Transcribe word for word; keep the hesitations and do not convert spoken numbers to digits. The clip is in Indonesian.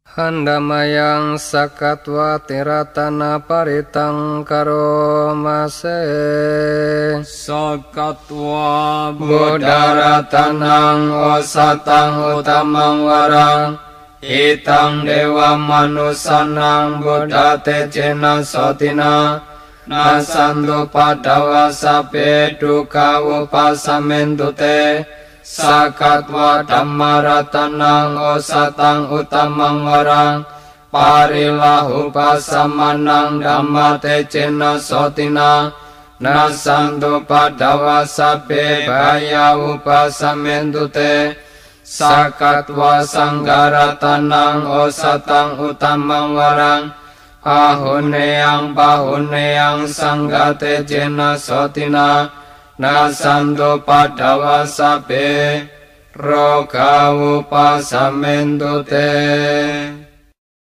Handamayang sakatwa tiratana paritang karomase sakatwa bodaratanang osatang utamang warang itang dewa manusanang bodate cena sotina nasandu padawa sape duka upasamentute sakatwa dhammaratanang osatang utamang warang parilah upasamanang dhammate cena sotina nasandu padawa sape baya upasamentute sakatwa sanggaratanang osatang utamang warang ahuneang bahuneang sanggate cena sotina nasandu padawa sape roga upasamentute.